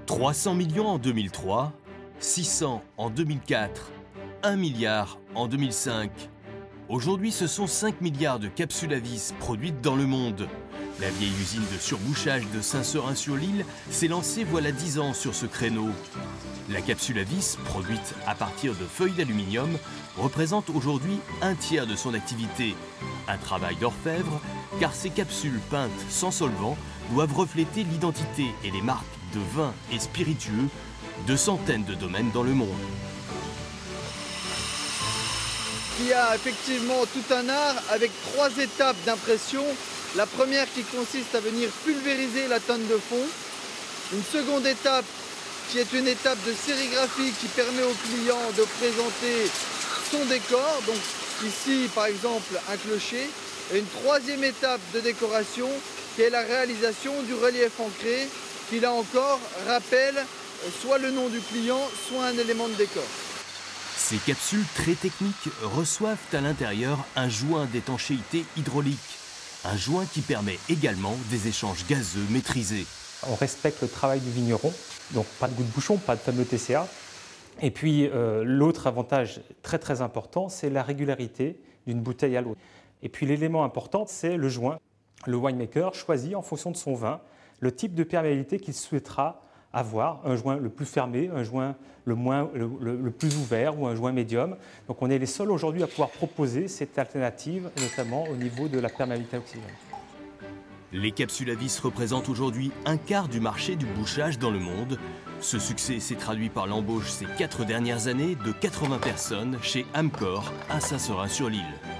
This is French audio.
300 millions en 2003, 600 en 2004, 1 milliard en 2005. Aujourd'hui, ce sont 5 milliards de capsules à vis produites dans le monde. La vieille usine de surbouchage de Saint-Seurin-sur-l'Île s'est lancée voilà 10 ans sur ce créneau. La capsule à vis, produite à partir de feuilles d'aluminium, représente aujourd'hui un tiers de son activité. Un travail d'orfèvre, car ces capsules peintes sans solvant doivent refléter l'identité et les marques de vins et spiritueux de centaines de domaines dans le monde. Il y a effectivement tout un art avec 3 étapes d'impression. La première qui consiste à venir pulvériser la tonne de fond. Une seconde étape qui est une étape de sérigraphie qui permet au client de présenter son décor. Donc ici par exemple un clocher. Et une troisième étape de décoration qui est la réalisation du relief ancré qui là encore rappelle soit le nom du client, soit un élément de décor. Ces capsules très techniques reçoivent à l'intérieur un joint d'étanchéité hydraulique. Un joint qui permet également des échanges gazeux maîtrisés. On respecte le travail du vigneron, donc pas de goût de bouchon, pas de fameux TCA. Et puis l'autre avantage très important, c'est la régularité d'une bouteille à l'autre. Et puis l'élément important, c'est le joint. Le winemaker choisit en fonction de son vin le type de perméabilité qu'il souhaitera avoir, un joint le plus fermé, un joint le plus ouvert ou un joint médium. Donc on est les seuls aujourd'hui à pouvoir proposer cette alternative, notamment au niveau de la perméabilité à l'oxygène. Les capsules à vis représentent aujourd'hui un quart du marché du bouchage dans le monde. Ce succès s'est traduit par l'embauche ces 4 dernières années de 80 personnes chez Amcor à Saint-Seurin-sur-l'Île.